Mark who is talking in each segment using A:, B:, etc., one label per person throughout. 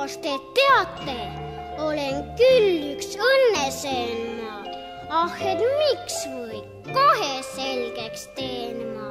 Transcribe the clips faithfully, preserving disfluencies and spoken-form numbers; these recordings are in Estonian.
A: Kas te teate, olen küll üks õnneseen ma, ah et miks või kohe selgeks teen ma.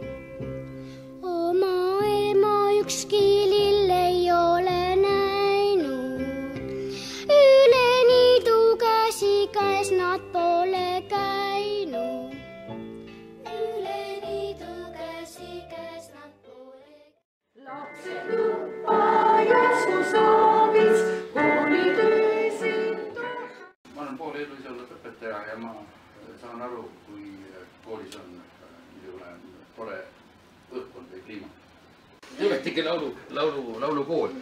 A: Oma ema ükski lill ei ole näinud, üle niidu käsikäes nad pole käinud. Üle niidu käsikäes nad pole käinud.
B: Lapsed õppajaks mu soovis, kooli töösid.
C: Ma olen poole elu ise olnud õpetaja ja ma saan aru, kui koolis on niisugune tore õhkkond või kliima. Te oletegi laulu, laulu, laulukool.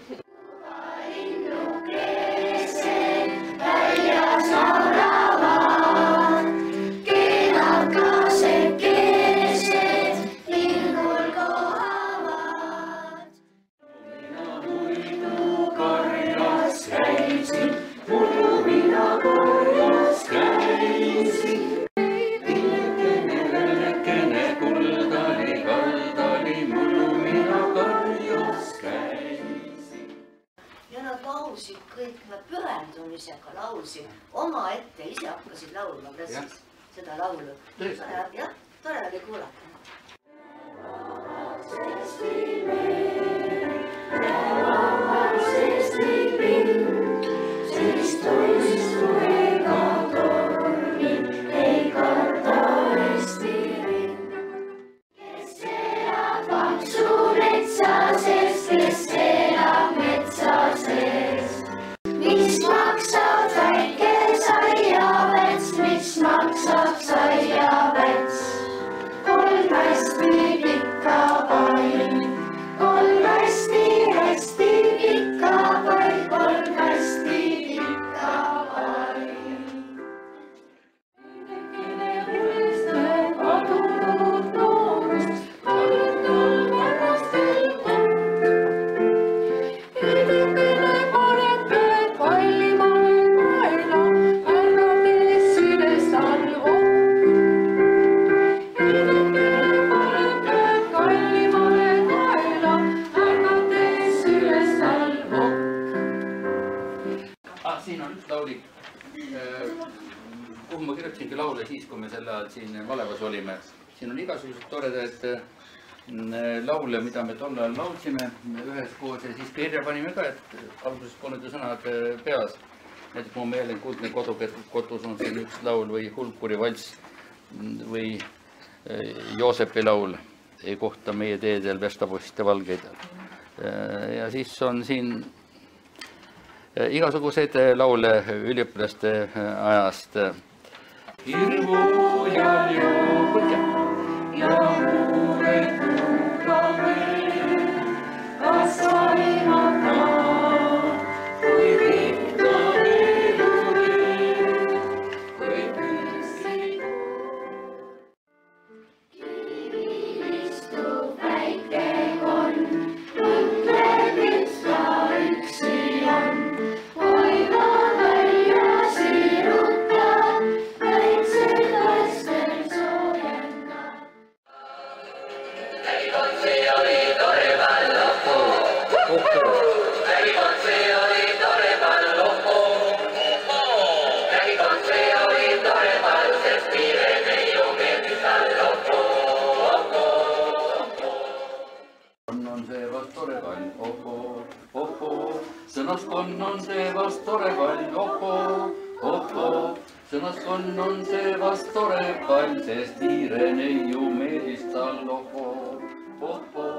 B: Linnukesed väljas laulavad, kenakased kesed linnul kohavad. Mina muidu karjas käisin, muidu mina karjas käisin. Lillekene, lillekene, kuldali, kaldali, mullu mina karjas käisin.
D: Ja nad laulsid kõik, nad pühendumisega laulsid oma ette, ise hakkasid laulma klassis seda laulu. Jah, tore oli kuulata.
C: Siin on üks laulik, kuhu ma kirjutasingi laule siis, kui me selle siin Malevas olime. Siin on igasugused toredad laule, mida me tol ajal laulsime üheskoos ja siis kirja panime ka, et alguses polnud ju sõnad peas. Näiteks mu meelen Kuldne kodus on siin üks laul või Hulkuri valss või Joosepi laul ei kohta meie teedel vestapoiste valgeidel. Ja siis on siin igasuguseid laule üliõpilaste ajast. Hirmu ja joobud ja muured kuulame, kas vaimata, kui pikka elude, kui püssid.
B: Kivil istub väike konn, mõtleb, et ta üksi on.
C: Sõnas konn on see vast tore pall, ohoo, ohoo. Sõnas konn on see vast tore pall, sest hiire neiu meeldis tal, ohoo, ohoo.